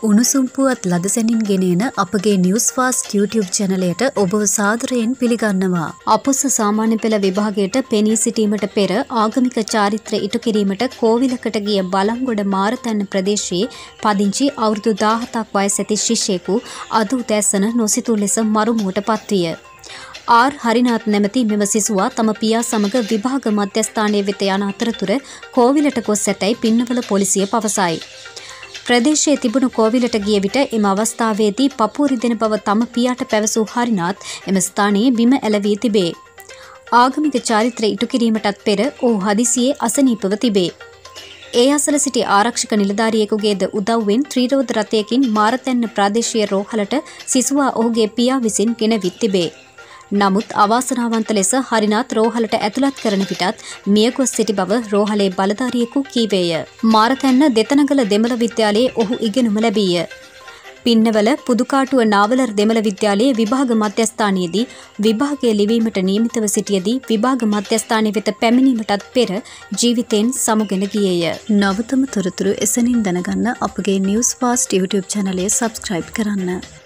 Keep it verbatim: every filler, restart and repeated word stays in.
උණුසුම් පුවත් ලදසැනින් ගෙනෙන අපගේ නිවුස් ෆාස්ට් YouTube චැනලයට ඔබව සාදරයෙන් පිළිගන්නවා. අපොස සාමාන්‍ය පෙළ විභාගයට පෙනී සිටීමට පෙර ආගමික චාරිත්‍ර ඉටු කිරීමට කෝවිලකට ගිය බලංගොඩ මාරතැන්න ප්‍රදේශයේ පදිංචි අවුරුදු දාහතක් වයස ඇති ශිෂ්‍යයෙකු අද උදෑසන නොසිතූ ලෙස මරුමුවට පත්විය. ආර් හරිනාත් නැමැති මෙම සිසුවා තම පියා සමග විභාග මධ්‍යස්ථානයේ වෙත යන අතරතුර කෝවිලට ගොස් ඇතැයි පින්නවල පොලිසිය පවසයි. ප්‍රදේශයේ තිබුණු කෝවිලට ගිය විට එම අවස්ථාවේදී පපුව රිදෙන බව තම පියාට පැවසූ හරිනාත් එම ස්ථානයේ බිම ඇලවී තිබේ. ආගමික චාරිත්‍ර ඉටු කිරීමටත් පෙර ඔහු හදිසියේ අසනීපව තිබේ. ඒ අසල සිටි ආරක්ෂක නිලධාරියෙකුගේද උදව්වෙන් ත්‍රිරෝද රථයකින් මාරතැන්න ප්‍රාදේශීය රෝහලට සිසුවා ඔහුගේ පියා විසින් ගෙනවිත් තිබේ. නමුත් අවාසනාවන්ත ලෙස හරිනාත් රෝහලට ඇතුළත් කරන විටත් මියගොස් සිටි බව රෝහලේ බලධාරියෙකු කීවේය. මාරතැන්න දෙතනගල දෙමළ විද්‍යාලයේ ඔහු ඉගෙනුම ලැබීය. පින්නවල පුදුකාටුව නාවලර් දෙමළ විද්‍යාලයේ විභාග මධ්‍යස්ථානයේදී විභාගය ලිවීමට නියමිතව සිටියදී විභාග මධ්‍යස්ථානය වෙත පැමිණීමටත් පෙර ජීවිතයෙන් සමුගෙන ගියේය. නවතම තොරතුරු එසනින් දැනගන්න අපගේ නිවුස් ෆාස්ට් YouTube චැනලය සබ්ස්ක්‍රයිබ් කරන්න.